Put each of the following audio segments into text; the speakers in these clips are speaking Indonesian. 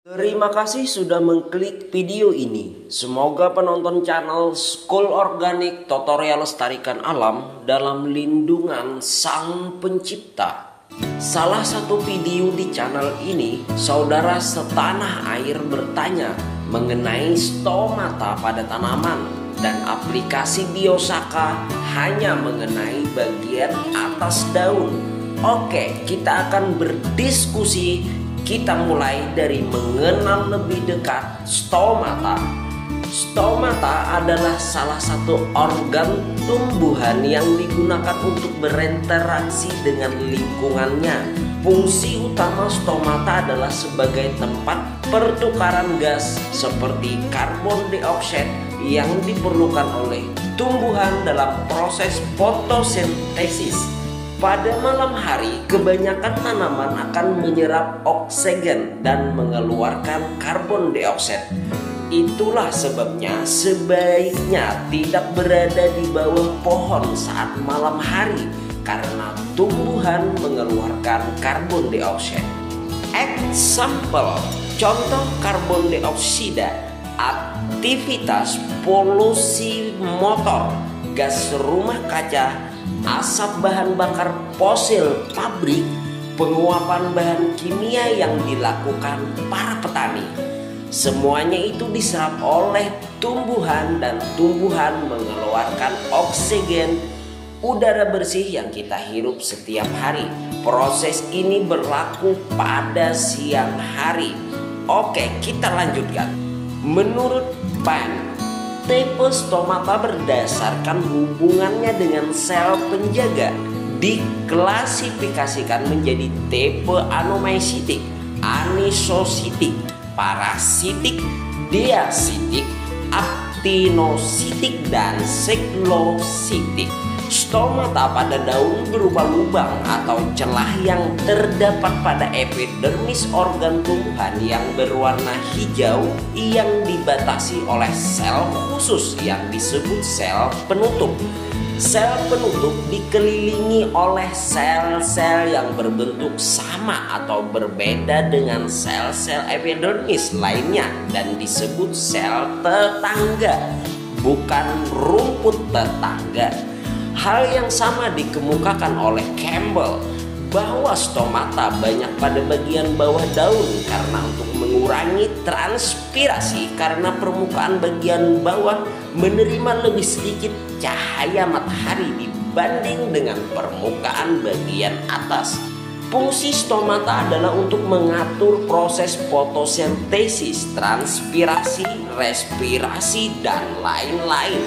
Terima kasih sudah mengklik video ini. Semoga penonton channel School Organik Tutorial Lestarikan Alam dalam lindungan Sang Pencipta. Salah satu video di channel ini, saudara setanah air bertanya mengenai stomata pada tanaman dan aplikasi Biosaka hanya mengenai bagian atas daun. Oke, kita akan berdiskusi. Kita mulai dari mengenal lebih dekat stomata. Stomata adalah salah satu organ tumbuhan yang digunakan untuk berinteraksi dengan lingkungannya. Fungsi utama stomata adalah sebagai tempat pertukaran gas seperti karbon dioksida yang diperlukan oleh tumbuhan dalam proses fotosintesis. Pada malam hari, kebanyakan tanaman akan menyerap oksigen dan mengeluarkan karbon dioksida. Itulah sebabnya sebaiknya tidak berada di bawah pohon saat malam hari karena tumbuhan mengeluarkan karbon dioksida. Example, contoh karbon dioksida, aktivitas polusi motor, gas rumah kaca, asap bahan bakar fosil pabrik, penguapan bahan kimia yang dilakukan para petani. Semuanya itu diserap oleh tumbuhan dan tumbuhan mengeluarkan oksigen, udara bersih yang kita hirup setiap hari. Proses ini berlaku pada siang hari. Oke, kita lanjutkan. Menurut Pan, tipe stomata berdasarkan hubungannya dengan sel penjaga diklasifikasikan menjadi tipe anomysitik, anisositik, parasitik, diasitik, aktinositik, dan siklositik. Stomata pada daun berupa lubang atau celah yang terdapat pada epidermis organ tumbuhan yang berwarna hijau yang dibatasi oleh sel khusus yang disebut sel penutup. Sel penutup dikelilingi oleh sel-sel yang berbentuk sama atau berbeda dengan sel-sel epidermis lainnya dan disebut sel tetangga, bukan rumput tetangga. Hal yang sama dikemukakan oleh Campbell bahwa stomata banyak pada bagian bawah daun karena untuk mengurangi transpirasi karena permukaan bagian bawah menerima lebih sedikit cahaya matahari dibanding dengan permukaan bagian atas. Fungsi stomata adalah untuk mengatur proses fotosintesis, transpirasi, respirasi, dan lain-lain.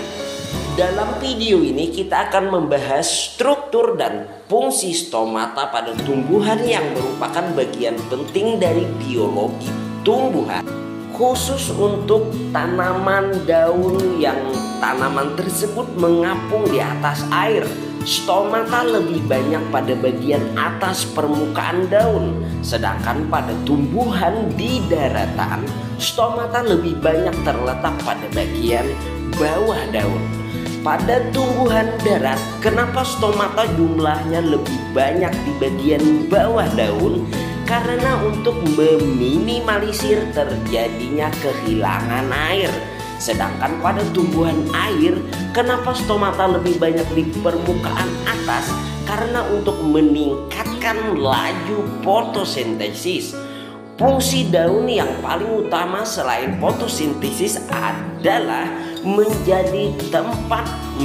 Dalam video ini kita akan membahas struktur dan fungsi stomata pada tumbuhan yang merupakan bagian penting dari biologi tumbuhan. Khusus untuk tanaman daun yang tanaman tersebut mengapung di atas air, stomata lebih banyak pada bagian atas permukaan daun. Sedangkan pada tumbuhan di daratan, stomata lebih banyak terletak pada bagian bawah daun. Pada tumbuhan darat, kenapa stomata jumlahnya lebih banyak di bagian bawah daun? Karena untuk meminimalisir terjadinya kehilangan air. Sedangkan pada tumbuhan air, kenapa stomata lebih banyak di permukaan atas? Karena untuk meningkatkan laju fotosintesis. Fungsi daun yang paling utama selain fotosintesis adalah menjadi tempat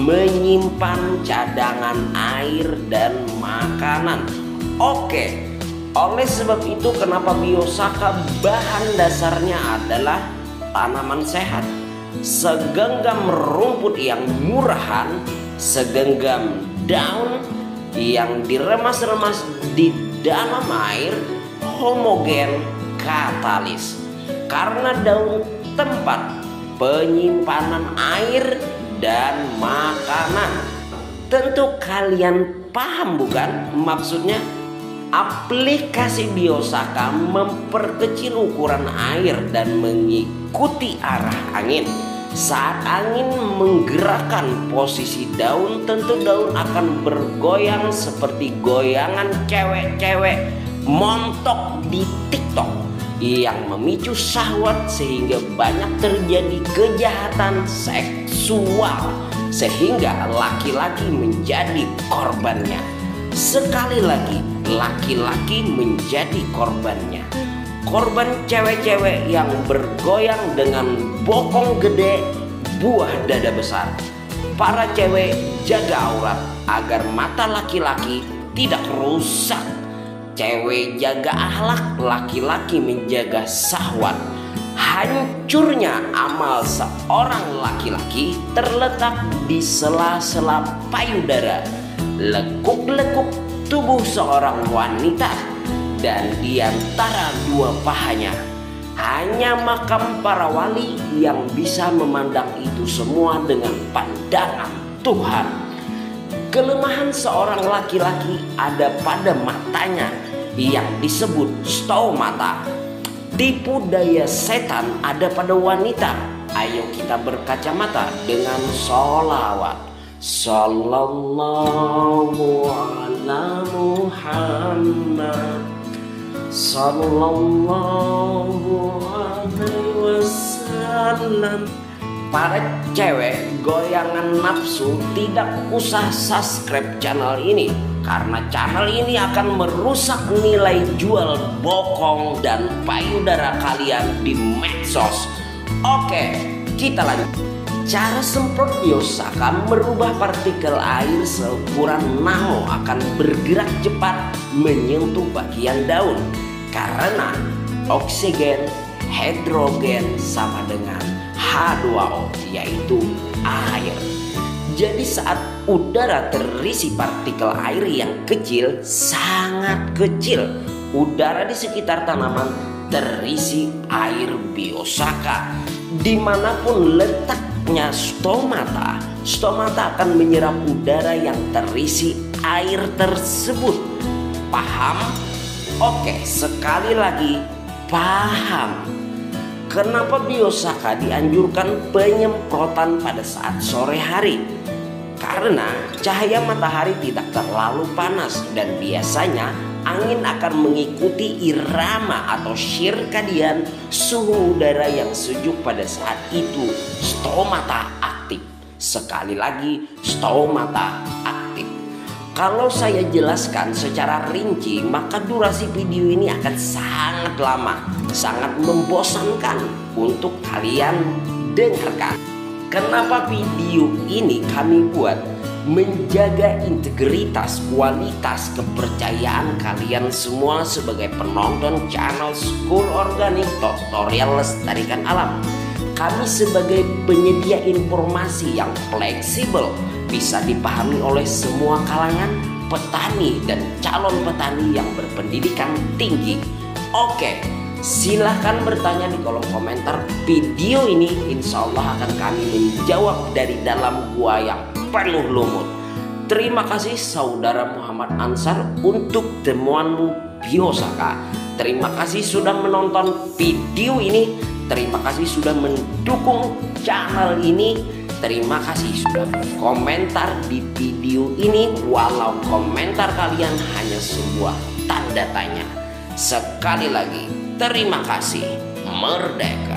menyimpan cadangan air dan makanan. Oke, oleh sebab itu kenapa Biosaka bahan dasarnya adalah tanaman sehat. Segenggam rumput yang murahan, segenggam daun yang diremas-remas di dalam air, homogen katalis. Karena daun tempat penyimpanan air dan makanan. Tentu kalian paham bukan maksudnya? Aplikasi Biosaka memperkecil ukuran air dan mengikuti arah angin. Saat angin menggerakkan posisi daun, tentu daun akan bergoyang seperti goyangan cewek-cewek montok di TikTok yang memicu syahwat sehingga banyak terjadi kejahatan seksual, sehingga laki-laki menjadi korbannya. Sekali lagi, laki-laki menjadi korbannya. Korban cewek-cewek yang bergoyang dengan bokong gede, buah dada besar. Para cewek jaga aurat agar mata laki-laki tidak rusak. Cewek jaga akhlak, laki-laki menjaga syahwat. Hancurnya amal seorang laki-laki terletak di sela-sela payudara, lekuk-lekuk tubuh seorang wanita, dan di antara dua pahanya. Hanya makam para wali yang bisa memandang itu semua dengan pandangan Tuhan. Kelemahan seorang laki-laki ada pada matanya yang disebut stomata. Tipu daya setan ada pada wanita. Ayo kita berkacamata dengan sholawat. Sallallahu ala Muhammad, sallallahu alaihi wasallam. Para cewek goyangan nafsu tidak usah subscribe channel ini, karena channel ini akan merusak nilai jual bokong dan payudara kalian di medsos. Oke, kita lanjut. Cara semprot biosaka merubah partikel air seukuran nano akan bergerak cepat menyentuh bagian daun, karena oksigen, hidrogen sama dengan H2O, yaitu air. Jadi saat udara terisi partikel air yang kecil, sangat kecil, udara di sekitar tanaman terisi air biosaka. Dimanapun letaknya stomata, stomata akan menyerap udara yang terisi air tersebut. Paham? Oke, sekali lagi, paham. Kenapa biosaka dianjurkan penyemprotan pada saat sore hari? Karena cahaya matahari tidak terlalu panas dan biasanya angin akan mengikuti irama atau sirkadian suhu udara yang sejuk pada saat itu. Stomata aktif. Sekali lagi, stomata aktif. Kalau saya jelaskan secara rinci, maka durasi video ini akan sangat lama, sangat membosankan untuk kalian dengarkan. Kenapa video ini kami buat? Menjaga integritas, kualitas, kepercayaan kalian semua sebagai penonton channel School Organik Tutorial Lestarikan Alam. Kami sebagai penyedia informasi yang fleksibel, bisa dipahami oleh semua kalangan petani dan calon petani yang berpendidikan tinggi. Oke, silahkan bertanya di kolom komentar video ini. Insya Allah akan kami menjawab dari dalam gua yang penuh lumut. Terima kasih saudara Muhammad Ansar untuk temuanmu biosaka. Terima kasih sudah menonton video ini. Terima kasih sudah mendukung channel ini. Terima kasih sudah berkomentar di video ini, walau komentar kalian hanya sebuah tanda tanya. Sekali lagi, terima kasih. Merdeka.